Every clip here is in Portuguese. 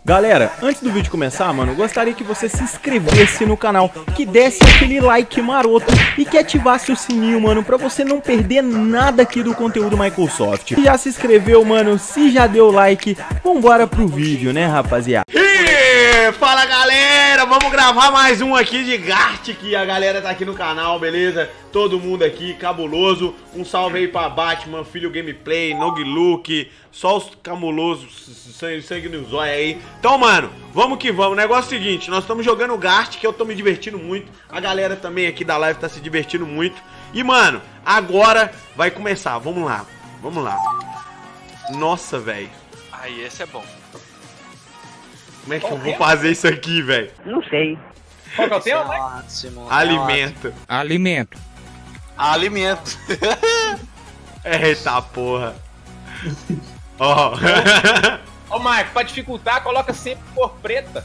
Galera, antes do vídeo começar, mano, eu gostaria que você se inscrevesse no canal, que desse aquele like maroto e que ativasse o sininho, mano, pra você não perder nada aqui do conteúdo Microsoft. Se já se inscreveu, mano, se já deu like, vambora pro vídeo, né, rapaziada? Fala, galera, vamos gravar mais um aqui de Gartic. A galera tá aqui no canal, beleza? Todo mundo aqui, cabuloso. Um salve aí pra Batman, Filho Gameplay, Noglook, só os camulosos, sangue no zóio aí. Então, mano, vamos que vamos. O negócio é o seguinte, nós estamos jogando Gartic, eu tô me divertindo muito. A galera também aqui da live tá se divertindo muito. E, mano, agora vai começar, vamos lá. Vamos lá. Nossa, velho. Aí, esse é bom. Como é que eu vou fazer isso aqui, velho? Não sei. Qual que é o tema, né? Alimento. Alimento. Alimento. Eita porra. Ó. Ô, Marco, pra dificultar, coloca sempre cor preta.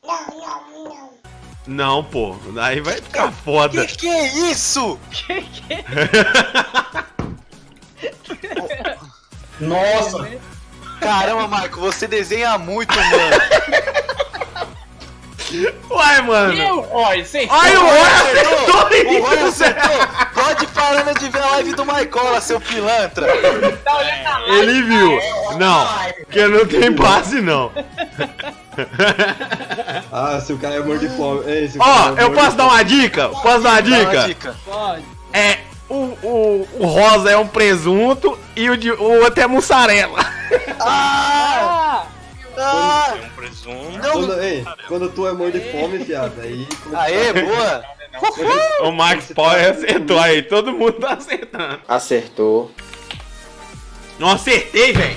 Não, pô. Aí vai ficar foda. Que é isso? Nossa! Caramba, Marco, você desenha muito, mano. Uai, mano. Olha, sem Ai, o Roy acertou. Pode parar de ver a live do Maicola, seu pilantra. tá olhando na live. Ele viu. Não, porque não tem base, não. Ah, se o cara é morto de fome. Ó, eu posso dar uma dica? Posso dar uma dica? Pode. É, o rosa é um presunto e o outro é mussarela. Ah! Um presunto. Quando tu é morto de fome, fiado, aí... Aê, boa. O Max Power acertou aí, todo mundo tá acertando. Acertou. Não acertei, velho.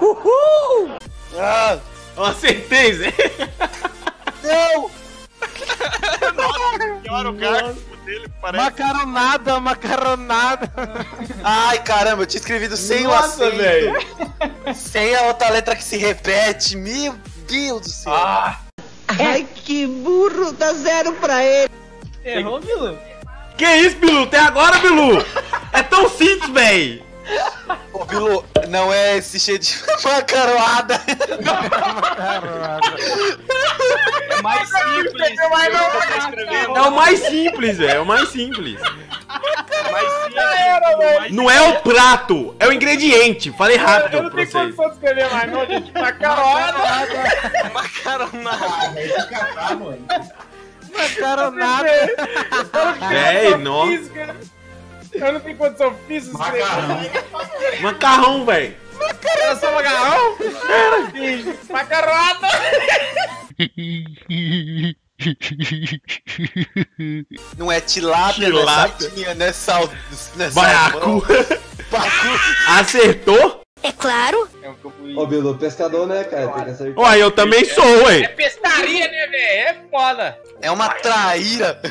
Ah, Eu acertei, Zé. não! Olha o cargo dele, parece. Macaronada. Ai, caramba, eu tinha escrevido sem o Nossa, acento. velho. Sem a outra letra que se repete. Meu Deus do céu. Ai, que burro, dá 0 pra ele. Errou, Bilu. Que isso, Bilu? Até agora, Bilu? É tão simples, véi. Ô, Bilu, não é esse cheio de macaroada. É mais simples. É o mais simples, velho. É o mais simples. Era, Não é o prato, é o ingrediente. Falei eu rápido não pra tenho vocês. condição de escrever mais, não, gente. Macarona. Macaronada. Véi, nossa. Eu não tenho condição física de escrever. Macarrão, velho. Era só macarrão? Era, filho. Macarona. Não é tilápia, não é Tilápia. sardinha, não é sal. Não é Baiacu. Baiacu. Acertou? É claro. É um campo. Ó, Bilu, pescador, né, cara? Tem que acertar. Ué, eu também sou, É ué. pescaria, né, velho? É foda. É uma traíra.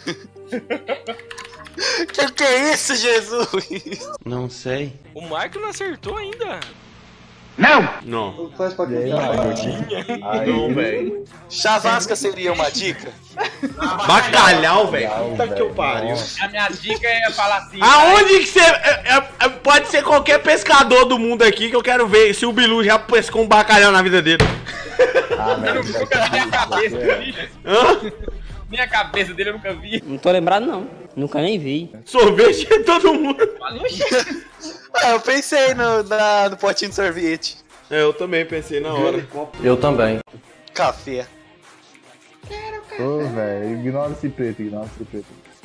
Que é isso, Jesus? Não sei. O Marco não acertou ainda. Não. Faz pra quem? Não, velho. Chavasca seria uma dica? Bacalhau, velho. Puta que eu pariu. A minha dica é falar assim. Aonde que você... pode ser qualquer pescador do mundo aqui que eu quero ver se o Bilu já pescou um bacalhau na vida dele. Eu nunca vi a cabeça dele. Hã? Nem a cabeça dele eu nunca vi. Não tô lembrado, não. Nunca nem vi. Sorvete é todo mundo. Ah, eu pensei no potinho de sorvete. É, eu também pensei na hora. Eu também. Café. Ô, velho, ignora esse preto. Ignora esse preto.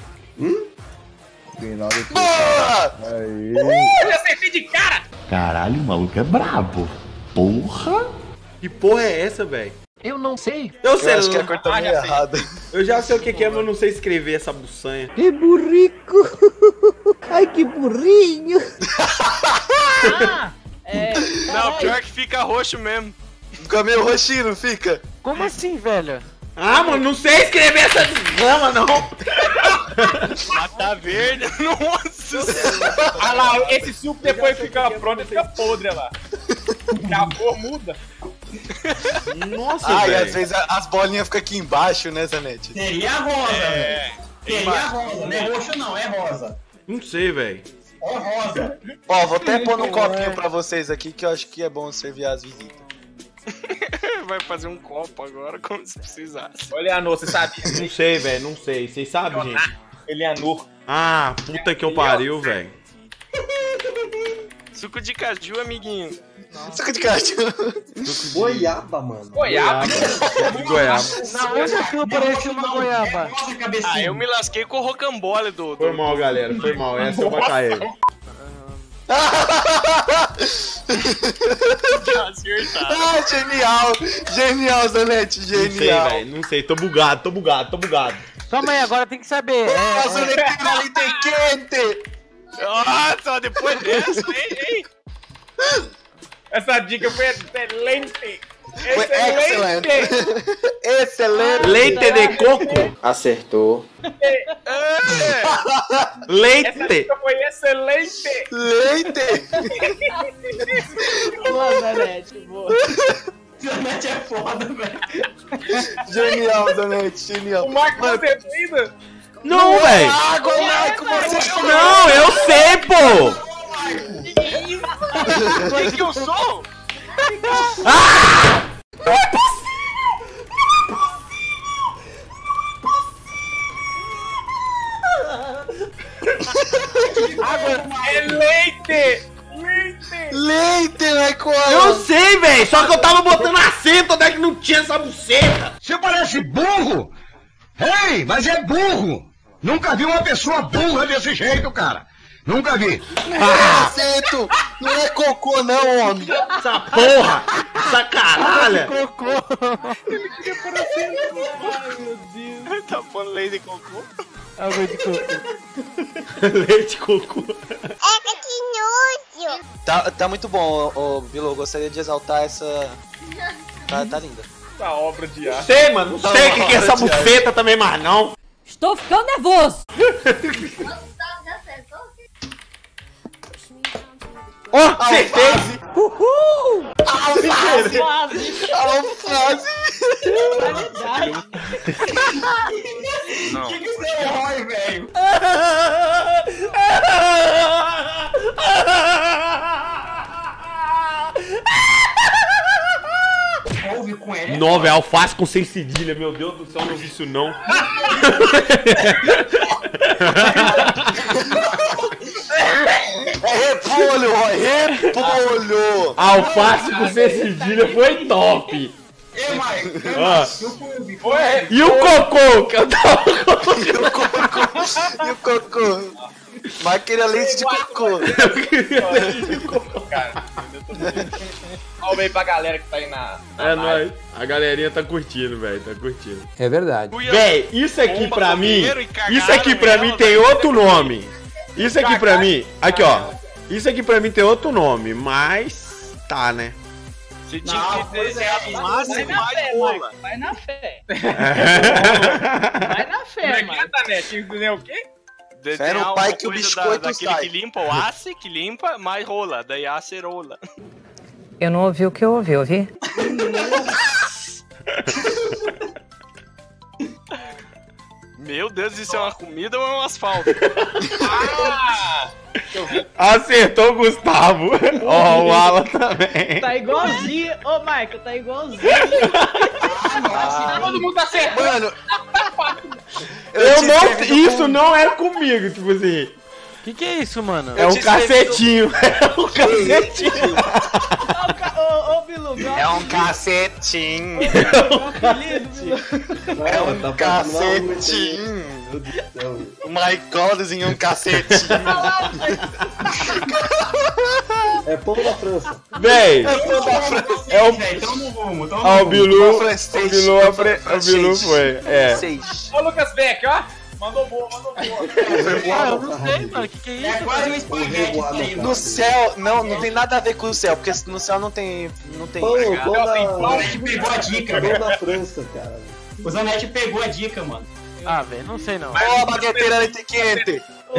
Boa! Aí. Eu acertei de cara. Caralho, o maluco é brabo. Porra. Que porra é essa, velho? Eu não sei. Eu sei, Eu acho que a cor tá meio já sei. errada. eu já sei o que é, mas eu não sei escrever essa buçanha. Que burrico. Ai, que burrinho. Não, pior que fica roxo mesmo. Fica meio roxinho, não fica? Como assim, velho? Ah, mano, não sei escrever essa desgrama, não. Mas tá verde. Nossa. Olha lá, esse suco depois fica pronto e fica podre olha lá. A cor muda. Nossa, Ah, e velho. às vezes as bolinhas ficam aqui embaixo, né, Zanetti? Seria rosa, velho. Seria rosa, não é roxo não, é rosa. Não sei, velho. É rosa. Ó, vou até pôr num copinho pra vocês aqui, que eu acho que é bom servir as visitas. Vai fazer um copo agora, como se precisasse. Ô, Eleanor, você sabe? Não sei, velho, não sei. Vocês sabem, gente? Eleanor. Ah, puta que eu pariu, velho. Suco de caju, amiguinho. Suco de caju. Goiaba, mano. Goiaba. De goiaba. Onde aquilo parece uma goiaba? Ah, eu me lasquei com o rocambole do... Foi mal, galera. Foi mal. Essa eu vou cair. Acertado. Ah, genial. Genial, Zanetti, Não sei, genial. velho. Não sei. Tô bugado. Calma aí, agora tem que saber. A Zanetti ali tem quente. Nossa, depois dessa, hein? Essa dica foi excelente. Foi excelente. Excelente. Leite de coco. Acertou. Essa Leite. dica foi excelente. Leite. Boa, Zanetti, boa. Zanetti é foda, velho. Genial, Zanetti, genial. O Marco tá acertou ainda? Não, velho. Água, Marco, você Não, eu sei, pô. O que eu sou? Ah! É leite. Leite, Marco. Eu sei, velho. Só que eu tava botando acento onde é que não tinha essa buceta. Você parece burro! Ei, mas é burro! Nunca vi uma pessoa burra desse jeito, cara! Nunca vi! Acento! Não é cocô, não, homem! Essa porra! Essa caralho! Cocô. Ele queria parecer. Ai, meu Deus. Tá pondo leite de cocô? Água de cocô. Leite de cocô. Que nojo! Tá muito bom, ô Bilu. Eu gostaria de exaltar essa. Tá linda. Essa obra de arte. Sei, mano. Não sei o que é essa buceta também mais, não. Estou ficando nervoso! Ó, acertei! Uhul! Alface! Não. Que você é herói, velho? Ouve com ele. Não, velho, alface com sem cedilha. Meu Deus do céu, não vi isso não. É repolho, ó, repolho! Alface com sem cedilha foi top. Ei, Mike, Ah. foi. E o cocô, que eu tava E o cocô? Mas queria leite de cocô. Cara, olha aí pra galera que tá aí na É nóis. A galerinha tá curtindo, velho. Tá curtindo. É verdade. Véi, isso aqui Bomba pra no mim. banheiro e cagaram Isso aqui pra nela, mim tem velho. outro nome. Isso aqui pra mim. Aqui, ó. Isso aqui pra mim tem outro nome, mas. Tá, né? Você tinha que desenhar no máximo mais de rola. Vai na fé. Vai na fé, Como é que tá, né? Tinha que dizer o quê? Fé no pai que o biscoito daquele sai. que limpa, o ace, que limpa, mais rola. Daí acerola. Eu não ouvi o que eu ouvi? Meu Deus, isso é uma comida ou é um asfalto? Ah! Acertou o Gustavo. Ó, o Alan também. Tá igualzinho, ô Michael, tá igualzinho. Todo mundo tá certo. Mano, Eu não. Isso não é comigo, tipo assim. Que é isso, mano? É um cacetinho. É um cacetinho. Ô, Bilu, é um cacetinho. É um cacetinho. Meu Deus do céu. O Michael desenhou um cacetinho. É pão da França. Véi. É o. Tamo no rumo, Ó, o Bilu. O francês. Bilu foi. É. Ô, Lucas Beck, ó. Mandou boa, mandou boa. Ah, eu não sei, mano. Que é isso? É quase um espaguete isso aí, mano. No céu, não tem nada a ver com o céu, porque no céu não tem. Pão O da... Zanetti pegou a dica, Pão velho. da França, cara. O Zanetti pegou a dica, mano. Ah, velho, não sei não. Ó, a bagueteira leite quente.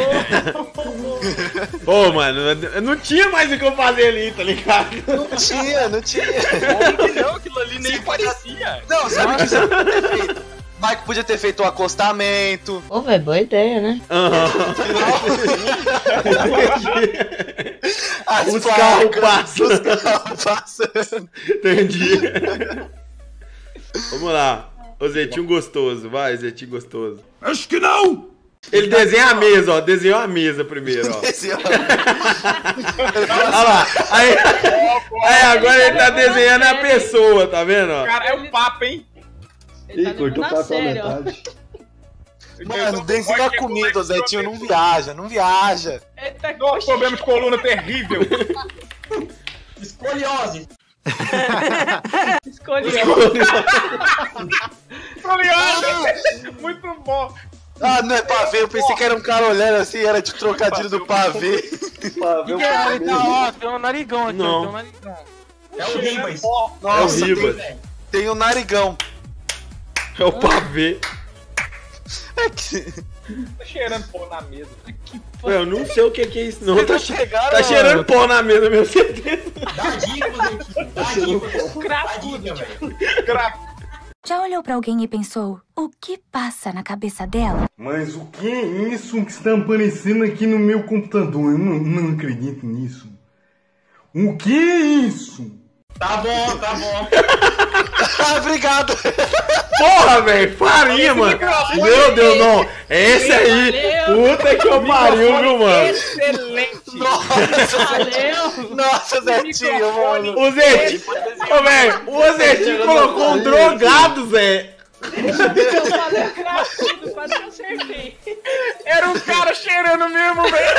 Ô, mano, eu não tinha mais o que eu fazer ali, tá ligado? Não tinha. Não, aquilo ali nem parecia. Não, sabe o que você podia ter feito? Mike podia ter feito um acostamento. Ô, velho, boa ideia, né? Os carros passando. Entendi. Vamos lá. O Zetinho gostoso. Vai, Zetinho gostoso. Acho que não! Ele desenha a mesa, ó. Desenhou a mesa primeiro, ó. Olha lá. Aí agora ele tá desenhando a pessoa, tá vendo, ó? Cara, é um papo, hein? Ih, cortou o papo a metade. Mano, desenha a comida, Zetinho. Não viaja, não viaja. Nossa, problema de coluna terrível. Escoliose. Escoliose. Muito bom. Ah, não é pavê, eu pensei que era um cara olhando assim, era de trocadilho do pavê. Que é? Ó, tem um narigão aqui, Não. ó, tem um narigão. É o Ribas. Nossa, É o Ribas. tem um narigão. É o pavê. É que... Tá cheirando pó na mesa. Eu não sei o que é isso, não. Tá pegaram, cheirando pó na mesa, meu certeza. Dá dica, Zetinho. Dá dica. Dá dica, velho. Já olhou pra alguém e pensou, o que passa na cabeça dela? Mas o que é isso que está aparecendo aqui no meu computador? Eu não acredito nisso. O que é isso? Tá bom, tá bom. Obrigado. Porra, velho, farinha, mano. Meu Deus, não. Esse aí, puta que eu pariu, viu, mano? Excelente. Nossa, Zetinho, mano. O Zetinho, ô, velho, o Zetinho colocou um drogado, Zé. Eu falei cracudo, quase que eu acertei. Era um cara cheirando mesmo, velho.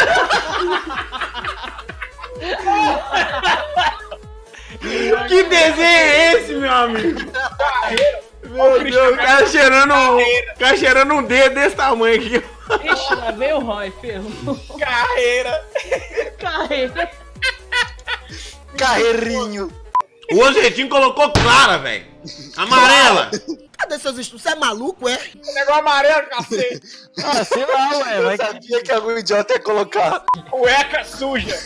Que desenho é esse, meu amigo? Meu Deus, o cara cheirando um dedo desse tamanho aqui. Ixi, lá veio o Roy, ferrou. Carreira. Carreirinho. O Zetinho colocou clara, velho. Amarela. Cadê seus estudos? Você é maluco, é? Negócio amarelo, cacete. Ah, sei lá, ué, vai Eu sabia que algum idiota ia colocar. Cueca suja.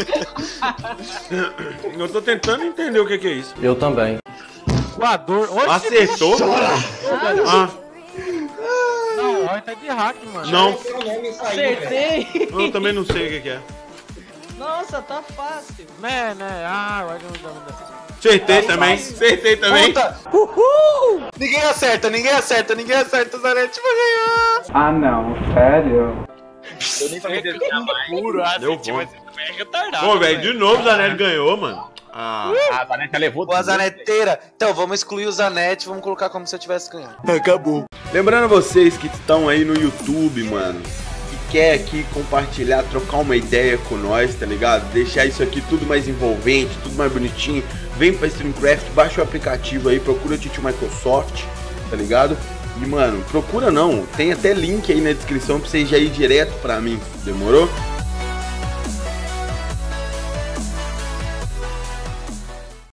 Eu tô tentando entender o que é isso. Eu também. voador. Oxe, Acertou? Ah. Não, o Roy tá de hack, mano. Não. Acertei. Eu também não sei o que é. Nossa, tá fácil. Né. Ah, vai não. Acertei também. Acertei também. Puta. Uhul! Ninguém acerta, Zanetti vai ganhar. Ah, não, sério? Eu nem sabia desenhar mais. Deu bom. Pô, velho, de novo o Zanetti ganhou, mano. A Zanetti levou Boa, Zaneteira. Então, vamos excluir o Zanetti, vamos colocar como se eu tivesse ganhado. Acabou. Lembrando vocês que estão aí no YouTube, mano, que quer aqui compartilhar, trocar uma ideia com nós, tá ligado? Deixar isso aqui tudo mais envolvente, tudo mais bonitinho. Vem pra Streamcraft, baixa o aplicativo aí, procura o Titio Microsoft, tá ligado? E, mano, procura não, tem até link aí na descrição pra você já ir direto pra mim, demorou?